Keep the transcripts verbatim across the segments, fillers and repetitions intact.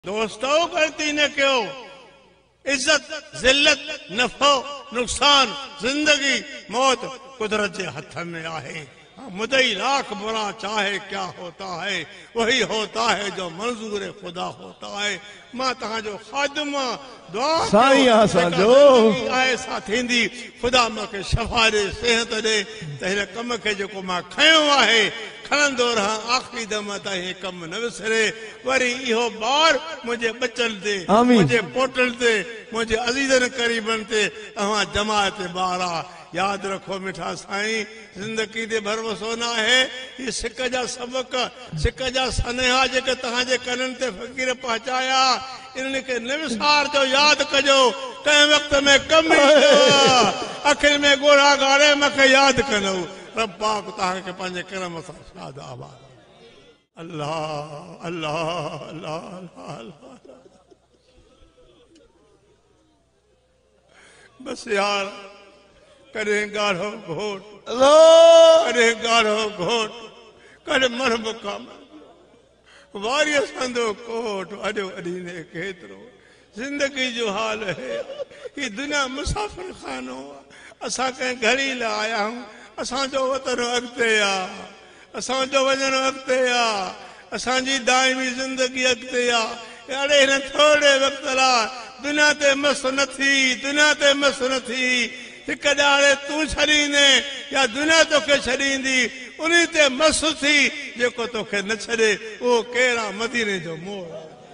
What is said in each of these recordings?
दोस्तों गलती न कयो। इज्जत जिल्लत नफो नुकसान जिंदगी मौत कुदरत के हथ में आहे। मुदई लाख बुरा चाहे क्या होता है वही होता है जो मंजूर खुदा होता है। मां तहांजो खादिमा दुआ साईं असांजो आहे सा थींदी। खुदा मूंखे शफ़ा ॾे सेहत ॾे त हिन कम खे जेको मां खयो आहे खणंदो रहां आख़िरी दम ताईं कम न विसरे। वरी इहो ॿार मुंहिंजे बचनि ते मुंहिंजे पोटनि ते मुंहिंजे अज़ीज़नि करीबनि ते तव्हां जमाअत ॿार आहे। याद रखो मिठा साईं जिंदगी ते भरोसो न आहे। ये सिक जा सबक सिक जा सनेहा जेके तव्हांजे कननि ते फ़कीर पहुचाया इन्हनि खे न विसारजो। याद कजो कंहिं वक़्त में कम अखियुनि में ॻोढ़ा ॻाड़े मूंखे यादि कंदो। रब पाक तव्हांखे पंहिंजे करम सां शाद आबाद। अल्लाह अल्लाह अल्लाह अल्लाह अल्लाह। बस यार कॾहिं ॻाढ़ो घोट कॾहिं ॻाढ़ो घोट कॾहिं मरब कम वारी संदो कोट अॼो अॾीने केतिरो जिंदगी जो हाल है। ये दुनिया मुसाफ़िर खानो असां कंहिं घड़ी लाइ आया आहियूं। असांजो वतन अॻिते आहे असांजो वञण अॻिते आहे असांजी दाइमी ज़िंदगी अॻिते आहे। अड़े हिन थोरे वक़्त लाइ दुनिया ते मस न थी दुनिया ते मस न थी। हिक ॾाड़े तूं छॾींदे या दुनिया तोखे छॾींदी उन ते मस थी जेको तोखे न छॾे उहो केरु आहे मदीने जो मोह।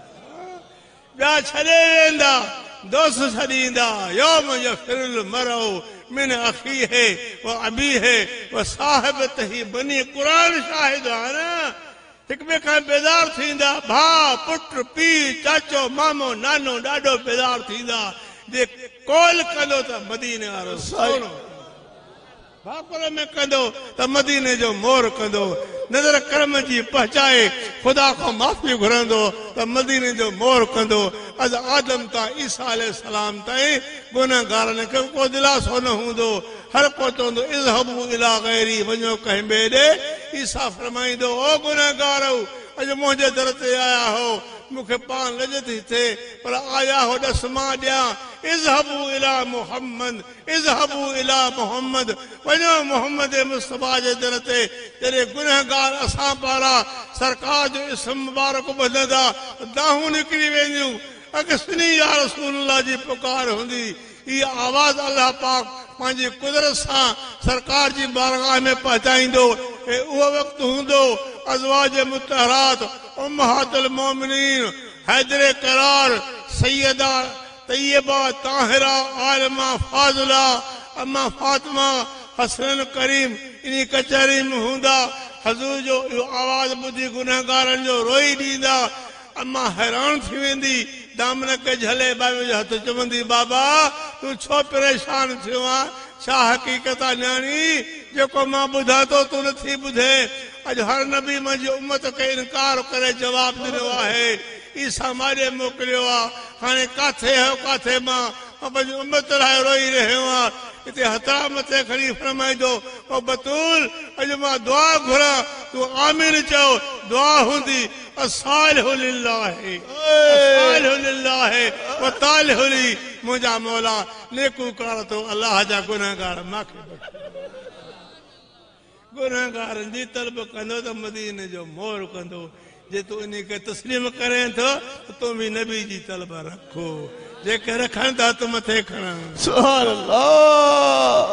ॿिया छॾे वेंदा दोस्त छॾींदा यौम यफ़िरुल मरउ मिन अखी है वो अबी है वो साहिबत ही बनी। कुरान शाहिद आहे न। हिक ॿिए खां बेज़ार थींदा भाउ पुटु पीउ चाचो मामो नानो ॾाढो बेज़ार थींदा। जे कॉल कंदो त मदीने वारो सोनो भाकुर में कंदो त मदीने जो मोर कंदो। नज़र करम जी पहुचाए खुदा खां माफ़ी घुरंदो त मदीने जो मोर कंदो। अज आदम तां ईसा अलैहि सलाम ताईं गुनहगारनि खे को दिलासो न हूंदो। हर को चवंदो इज़हबू इला गैरी वञो कंहिं ॿिए ॾे। ईसा फरमाईंदो ओ गुनहगारो अॼु मुंहिंजे दर ते आया हो मूंखे पाण लॼ थी थिए पर आया हो ॾस मां ॾियां। इज़हबू इला मुहम्मद इज़हबू इला मुहम्मद वञो मोहम्मद मुस्तफा जे दर ते। जॾहिं गुनहगार असां पारां सरकार जो इस्म मुबारक ॿुधंदा दाहूं निकिरी वेंदियूं। अॻिसनी या रसूलुल्लाह जी पुकार हूंदी। इहा आवाज़ अल्लाह पाक पंहिंजी कुदरत सां सरकार जी बारगाह में पहुचाईंदो। ऐं उहो वक़्तु हूंदो अज़वाज मुतहरात उम्महातुल मोमिनीन हैदरे करार सैयदा तैयबा ताहिरा आलिमा फाज़िला अम्मा फातिमा हसन करीम इन्ही कचहरी में हूंदा। हज़ूर जो इहो आवाज़ ॿुधी गुनहगारनि जो रोई ॾींदा। अम्मा हैरान थी वेंदी दामन खे झले बाबे जो हथ चवंदी बाबा तूं छो परेशान थियो आहे छा हक़ीक़त आहे न्याणी जेको मां ॿुधां थो तूं नथी ॿुधे। अॼु हर नबी मुंहिंजी उम्मत खे इनकार करे जवाबु ॾिनो आहे। ईसा मारे मोकिलियो आहे हाणे किथे आहियो किथे मां पंहिंजी उम्मत लाइ रोई रहियो आहियां। हिते हथड़ा मथे खणी फरमाईंदो ओ बतूल अॼु मां दुआ घुरां तूं आमीन चओ दुआ हूंदी असालिहु लिल्लाहि असालिहु लिल्लाहि व तालिहु ली। मुंहिंजा मौला नेकूकार तो अल्लाह जा गुनहगार मूंखे गुनहगारनि जी तलब कंदो त मदीने जो मोर कंदो। जे तूं इन खे तस्लीम करें थो त तूं बि नबी जी तलब रखो। जेके रखनि था त मथे खणनि। सुभान अल्लाह।